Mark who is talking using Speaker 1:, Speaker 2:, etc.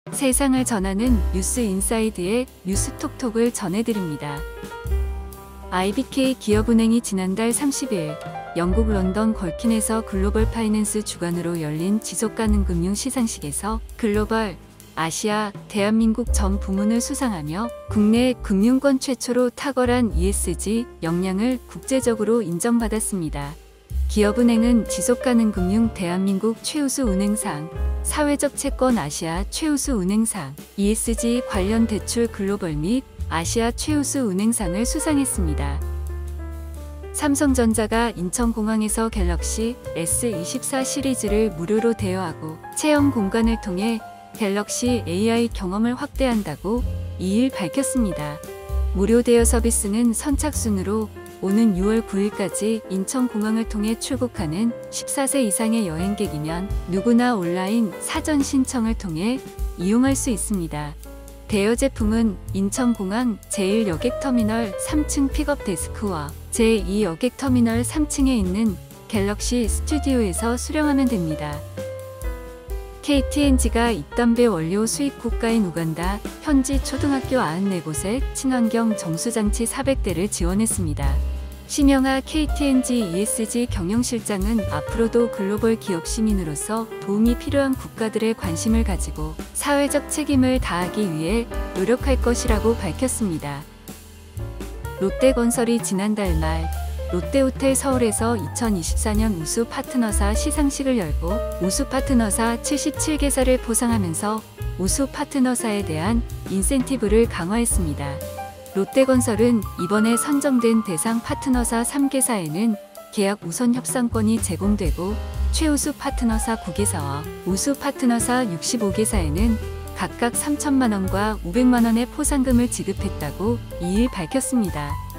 Speaker 1: 세상을 전하는 뉴스 인사이드의 뉴스톡톡을 전해드립니다. IBK 기업은행이 지난달 30일 영국 런던 걸킨에서 글로벌 파이낸스 주관으로 열린 지속가능 금융 시상식에서 글로벌, 아시아, 대한민국 전 부문을 수상하며 국내 금융권 최초로 탁월한 ESG 역량을 국제적으로 인정받았습니다. 기업은행은 지속가능금융 대한민국 최우수 은행상, 사회적 채권 아시아 최우수 은행상, ESG 관련 대출 글로벌 및 아시아 최우수 은행상을 수상했습니다. 삼성전자가 인천공항에서 갤럭시 S24 시리즈를 무료로 대여하고 체험 공간을 통해 갤럭시 AI 경험을 확대한다고 2일 밝혔습니다. 무료 대여 서비스는 선착순으로 오는 6월 9일까지 인천공항을 통해 출국하는 14세 이상의 여행객이면 누구나 온라인 사전 신청을 통해 이용할 수 있습니다. 대여 제품은 인천공항 제1여객터미널 3층 픽업 데스크와 제2여객터미널 3층에 있는 갤럭시 스튜디오에서 수령하면 됩니다. KT&G가 입담배 원료 수입 국가인 우간다 현지 초등학교 94곳에 친환경 정수장치 400대를 지원했습니다. 심영하 KT&G ESG 경영실장은 앞으로도 글로벌 기업 시민으로서 도움이 필요한 국가들의 관심을 가지고 사회적 책임을 다하기 위해 노력할 것이라고 밝혔습니다. 롯데건설이 지난달 말 롯데호텔 서울에서 2024년 우수 파트너사 시상식을 열고 우수 파트너사 77개사를 포상하면서 우수 파트너사에 대한 인센티브를 강화했습니다. 롯데건설은 이번에 선정된 대상 파트너사 3개사에는 계약 우선 협상권이 제공되고 최우수 파트너사 9개사와 우수 파트너사 65개사에는 각각 3천만 원과 500만 원의 포상금을 지급했다고 2일 밝혔습니다.